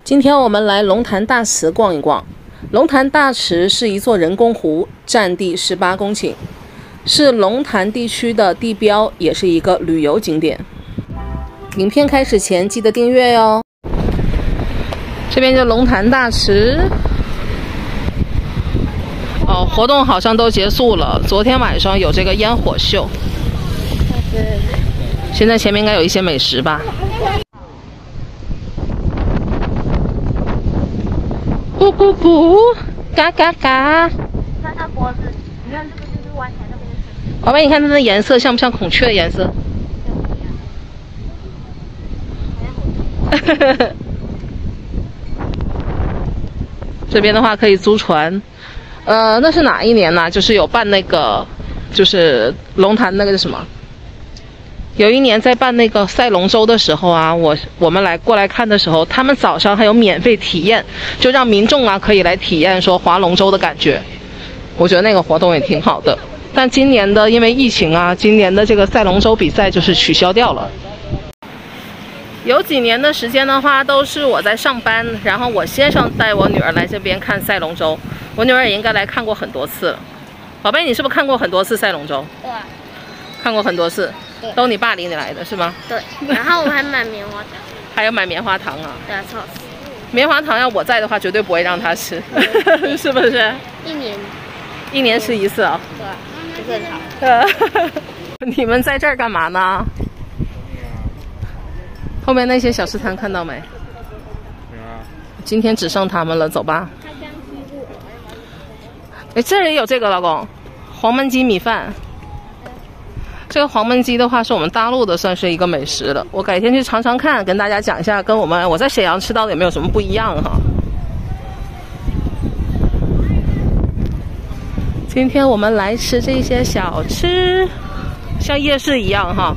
今天我们来龙潭大池逛一逛。龙潭大池是一座人工湖，占地18公顷，是龙潭地区的地标，也是一个旅游景点。影片开始前记得订阅哟。这边就龙潭大池。哦，活动好像都结束了。昨天晚上有这个烟火秀。现在前面应该有一些美食吧。咕咕咕，嘎嘎嘎。 看它脖子，你看这个就是弯起来那边的身体。 宝贝，你看它的颜色像不像孔雀的颜色？这边的话可以租船，那是哪一年呢？就是有办那个，就是龙潭那个是什么？有一年在办那个赛龙舟的时候啊，我们过来看的时候，他们早上还有免费体验，就让民众啊可以来体验说划龙舟的感觉。我觉得那个活动也挺好的。但今年的因为疫情啊，今年的这个赛龙舟比赛就是取消掉了。有几年的时间的话，都是我在上班，然后我先生带我女儿来这边看赛龙舟。我女儿也应该来看过很多次了。宝贝，你是不是看过很多次赛龙舟？ 对啊， 看过很多次。 对， 都你爸领你来的是吗？ 对，然后我们还买棉花糖。 还有买棉花糖啊？ 对啊，超好吃。 棉花糖要我在的话，绝对不会让他吃，是不是？一年吃一次啊？ 对啊，不是很好。 你们在这儿干嘛呢？后面那些小吃摊看到没？今天只剩他们了，走吧。哎，这里有这个，老公，黄焖鸡米饭。这个黄焖鸡的话，是我们大陆的，算是一个美食了。我改天去尝尝看，跟大家讲一下，跟我在沈阳吃到的有没有什么不一样哈。今天我们来吃这些小吃，像夜市一样哈。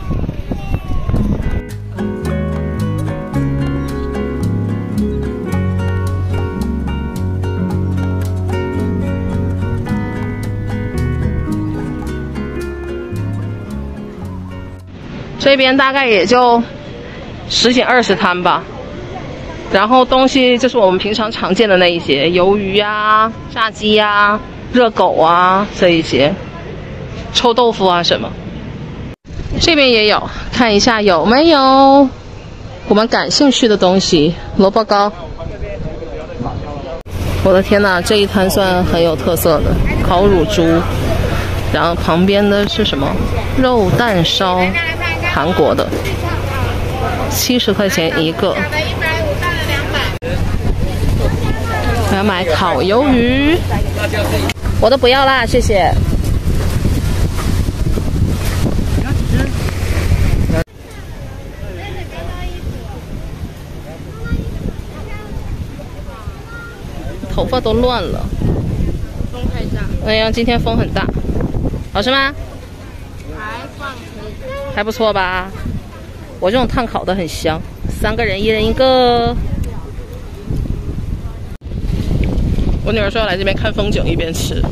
这边大概也就10几20摊吧，然后东西就是我们平常常见的那一些，鱿鱼啊、炸鸡啊、热狗啊这一些，臭豆腐啊什么。这边也有，看一下有没有我们感兴趣的东西。萝卜糕，我的天哪，这一摊算很有特色的，烤乳猪，然后旁边的是什么？肉蛋烧。韩国的，70块钱一个。我要买烤鱿鱼，我都不要啦，谢谢。头发都乱了。 风太大。 哎呀，今天风很大，好吃吗？还不错吧？我这种炭烤的很香，3个人1人1个。我女儿说要来这边看风景一边吃。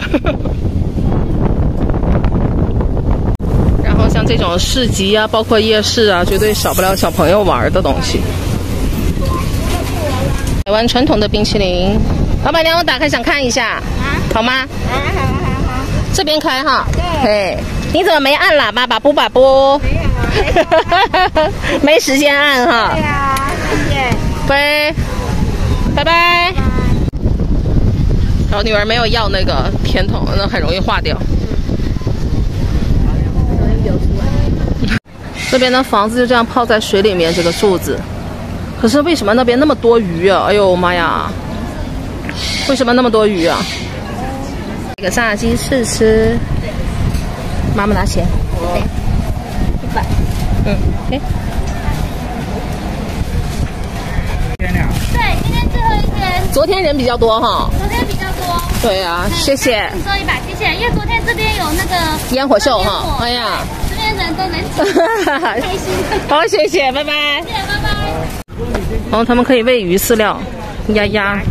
然后像这种市集啊，包括夜市啊，绝对少不了小朋友玩的东西。台湾传统的冰淇淋，老板娘，我打开想看一下，好吗？好。这边开哈。对。你怎么没按喇叭？把布？没有，没时间按哈。对呀，谢谢。拜拜。然后女儿没有要那个甜筒，那很容易化掉。容易流出来。这边的房子就这样泡在水里面，这个柱子。可是为什么那边那么多鱼啊？哎呦妈呀！为什么那么多鱼啊？这个炸鸡翅吃。妈妈拿钱，100。OK。 对，今天最后一天。 昨天人比较多哈。 昨天比较多。 对啊，谢谢。 你收100，谢谢。因为昨天这边有那个烟火秀哈。哎呀， 这边人都能挤，开心。 好，谢谢，拜拜。 谢谢，拜拜。 然后他们可以喂鱼饲料，鸭鸭。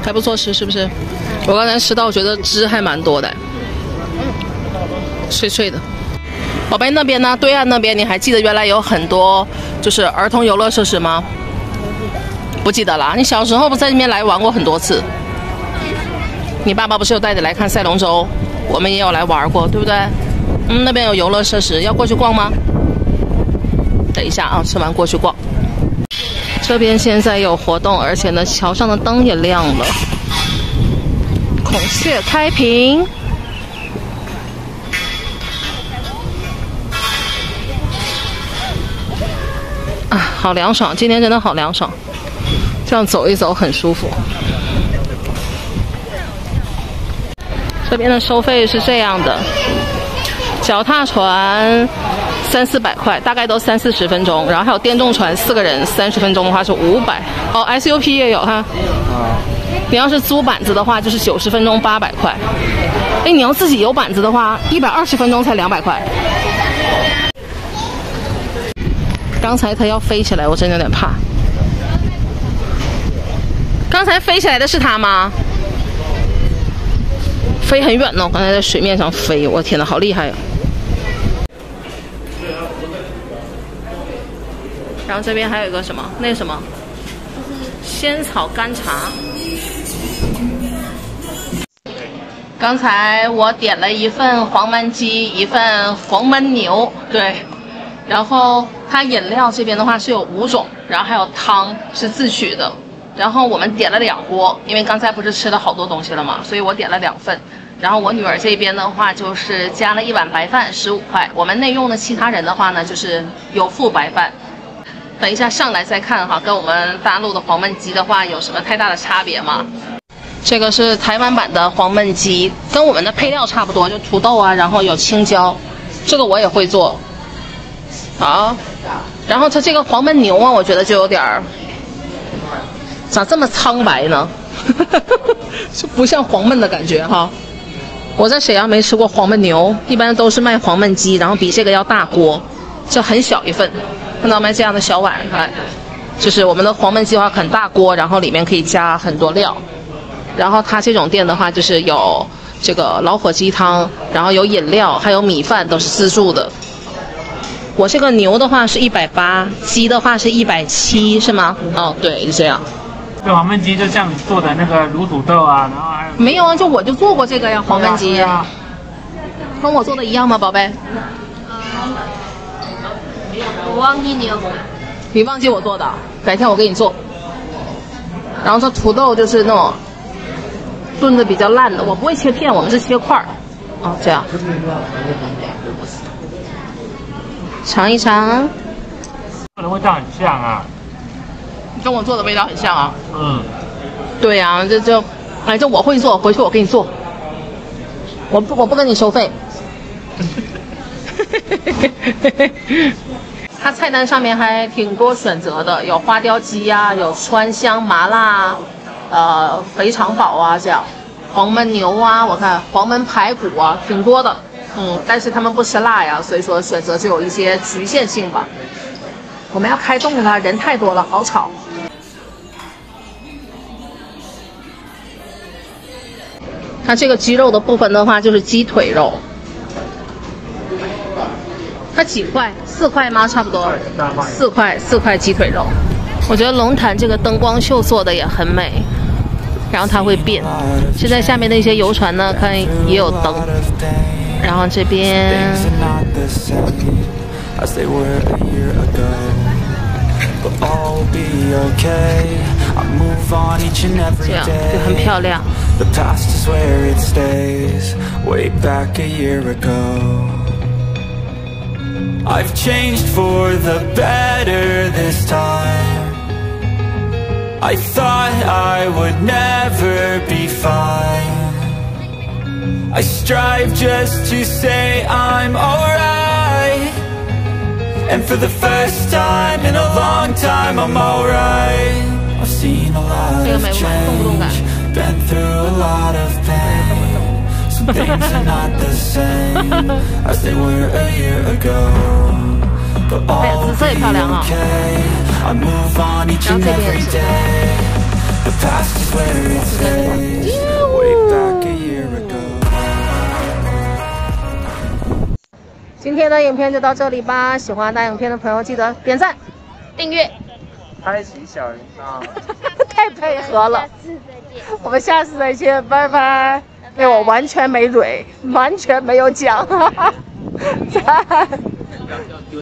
还不错吃，是不是？我刚才吃到，我觉得汁还蛮多的，脆脆的。宝贝，那边呢？对岸那边，你还记得原来有很多就是儿童游乐设施吗？不记得了。你小时候不在那边来玩过很多次？你爸爸不是有带你来看赛龙舟？我们也有来玩过，对不对？那边有游乐设施，要过去逛吗？等一下啊，吃完过去逛。这边现在有活动，而且呢，桥上的灯也亮了。孔雀开屏。啊，好凉爽！今天真的好凉爽，这样走一走很舒服。这边的收费是这样的，脚踏船300-400块，大概都30-40分钟，然后还有电动船4个人30分钟的话是500。哦 ，SUP 也有哈。你要是租板子的话，就是90分钟800块。哎，你要自己有板子的话，120分钟才200块。刚才它要飞起来，我真的有点怕。刚才飞起来的是它吗？飞很远呢，我刚才在水面上飞，我天哪，好厉害呀！然后这边还有一个什么，那什么，仙草干茶。刚才我点了一份黄焖鸡，一份黄焖牛，对。然后它饮料这边的话是有5种，然后还有汤是自取的。然后我们点了2锅，因为刚才不是吃了好多东西了嘛，所以我点了2份。然后我女儿这边的话就是加了1碗白饭15块，我们内用的其他人的话呢就是有付白饭。等一下上来再看哈，跟我们大陆的黄焖鸡的话有什么太大的差别吗？这个是台湾版的黄焖鸡，跟我们的配料差不多，就土豆啊，然后有青椒，这个我也会做。好，然后它这个黄焖牛啊，我觉得就有点儿，咋这么苍白呢？就不像黄焖的感觉哈。我在沈阳没吃过黄焖牛，一般都是卖黄焖鸡，然后比这个要大锅，就很小一份。看到没？这样的小碗，看，就是我们的黄焖鸡的话很大锅，然后里面可以加很多料。然后它这种店的话，就是有这个老火鸡汤，然后有饮料，还有米饭，都是自助的。我这个牛的话是180，鸡的话是170，是吗？哦，对，就这样。 这黄焖鸡就像你做的那个卤土豆啊，然后还有没有啊，就我就做过这个呀，黄焖鸡，啊、跟我做的一样吗，宝贝？ 我忘记你了。 你忘记我做的，改天我给你做。然后这土豆就是那种炖的比较烂的，我不会切片，我们是切块儿。哦，这样。尝一尝， 的味道很像啊， 跟我做的味道很像啊。 对呀、这我会做，回去我给你做。我不跟你收费。它菜单上面还挺多选择的，有花雕鸡呀、有川香麻辣，肥肠堡啊，这样，黄焖牛啊，我看黄焖排骨啊，挺多的。但是他们不吃辣呀，所以说选择就有一些局限性吧。我们要开动了，人太多了，好吵。它这个鸡肉的部分的话，就是鸡腿肉。它几块？4块吗？差不多。4块鸡腿肉。我觉得龙潭这个灯光秀做的也很美，然后它会变。现在下面的一些游船呢，看也有灯。然后这边，这样就很漂亮。 I've changed for the better this time. I thought I would never be fine. I strive just to say I'm alright. And for the first time in a long time I'm alright. I've seen a lot of change, been through a lot of pain. Some things are not the same as they were a year ago. But all will be okay. I move on each and every day. The The past is where it stays. Way back a year ago. 今天的影片就到这里吧，喜欢大影片的朋友记得点赞、订阅、 开启小铃铛。 太配合了， 下次再见。 我们下次再见，拜拜。因为我完全没蕊，完全没有讲，哈哈。